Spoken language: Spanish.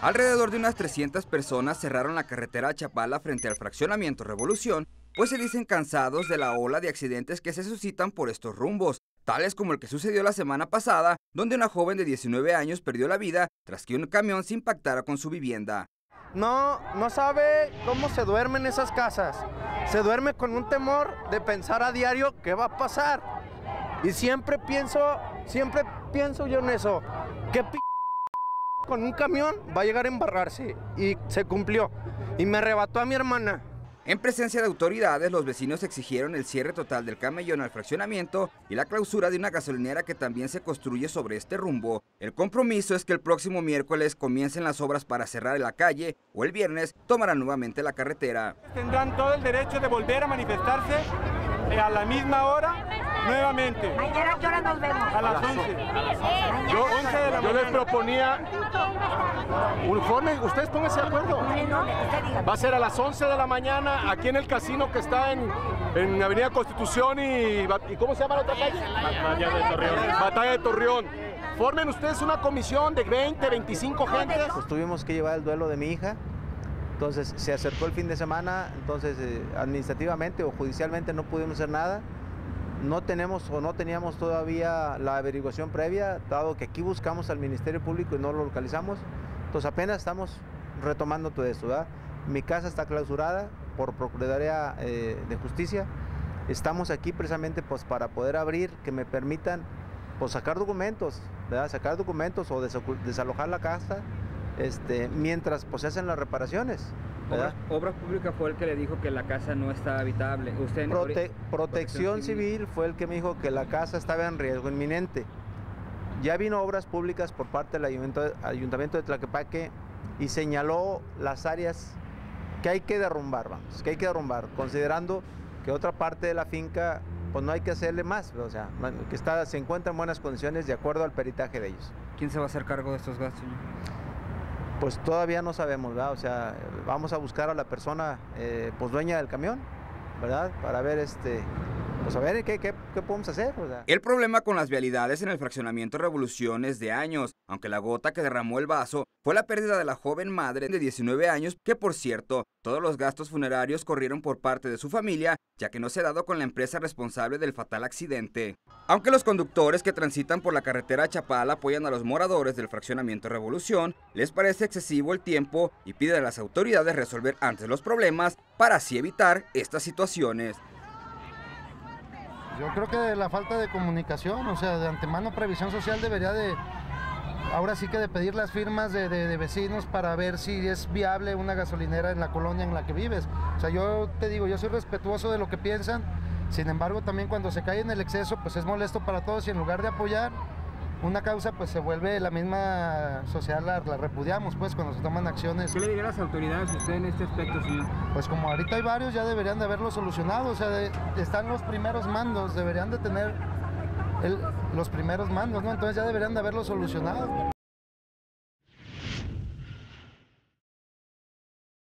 Alrededor de unas 300 personas cerraron la carretera a Chapala frente al fraccionamiento Revolución, pues se dicen cansados de la ola de accidentes que se suscitan por estos rumbos, tales como el que sucedió la semana pasada, donde una joven de 19 años perdió la vida tras que un camión se impactara con su vivienda. No sabe cómo se duerme en esas casas. Se duerme con un temor de pensar a diario qué va a pasar. Y siempre pienso yo en eso. ¿Qué con un camión va a llegar a embarrarse? Y se cumplió. Y me arrebató a mi hermana. En presencia de autoridades, los vecinos exigieron el cierre total del camellón al fraccionamiento y la clausura de una gasolinera que también se construye sobre este rumbo. El compromiso es que el próximo miércoles comiencen las obras para cerrar la calle o el viernes tomarán nuevamente la carretera. Tendrán todo el derecho de volver a manifestarse a la misma hora nuevamente. ¿Mañana a qué hora nos vemos? A las 11. Yo les proponía uniforme, ustedes pónganse de acuerdo. Va a ser a las 11 de la mañana aquí en el casino que está en Avenida Constitución y ¿cómo se llama la otra calle? Batalla de Torreón. Formen ustedes una comisión de 20, 25 gentes. Pues tuvimos que llevar el duelo de mi hija. Entonces se acercó el fin de semana, entonces administrativamente o judicialmente no pudimos hacer nada. No tenemos o no teníamos todavía la averiguación previa, dado que aquí buscamos al Ministerio Público y no lo localizamos. Entonces apenas estamos retomando todo esto, ¿verdad? Mi casa está clausurada por Procuraduría de Justicia. Estamos aquí precisamente pues, para poder abrir, que me permitan pues, sacar documentos, ¿verdad? Sacar documentos o desalojar la casa mientras pues, se hacen las reparaciones. Obras Públicas fue el que le dijo que la casa no está habitable. Protección Civil fue el que me dijo que la casa estaba en riesgo inminente. Ya vino Obras Públicas por parte del Ayuntamiento de Tlaquepaque y señaló las áreas que hay que derrumbar, considerando que otra parte de la finca pues no hay que hacerle más, o sea, que se encuentra en buenas condiciones de acuerdo al peritaje de ellos. ¿Quién se va a hacer cargo de estos gastos? Pues todavía no sabemos, ¿verdad? O sea, vamos a buscar a la persona pues dueña del camión, ¿verdad? Para ver pues a ver qué podemos hacer. O sea. El problema con las vialidades en el fraccionamiento Revolución es de años, aunque la gota que derramó el vaso fue la pérdida de la joven madre de 19 años, que por cierto, todos los gastos funerarios corrieron por parte de su familia, ya que no se ha dado con la empresa responsable del fatal accidente. Aunque los conductores que transitan por la carretera a Chapala apoyan a los moradores del fraccionamiento Revolución, les parece excesivo el tiempo y piden a las autoridades resolver antes los problemas para así evitar estas situaciones. Yo creo que la falta de comunicación, o sea, de antemano Previsión Social debería de, ahora sí que de pedir las firmas de vecinos para ver si es viable una gasolinera en la colonia en la que vives. O sea, yo te digo, yo soy respetuoso de lo que piensan, sin embargo también cuando se cae en el exceso, pues es molesto para todos y en lugar de apoyar una causa, pues se vuelve la misma sociedad, la repudiamos, pues, cuando se toman acciones. ¿Qué le diría a las autoridades usted en este aspecto, señor? Pues como ahorita hay varios, ya deberían de haberlo solucionado, o sea, están los primeros mandos, deberían de tener los primeros mandos, ¿no? Entonces ya deberían de haberlo solucionado.